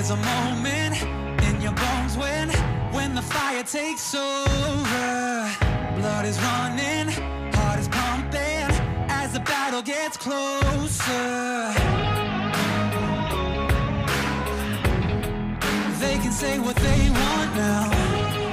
There's a moment in your bones when the fire takes over. Blood is running, heart is pumping as the battle gets closer. They can say what they want now,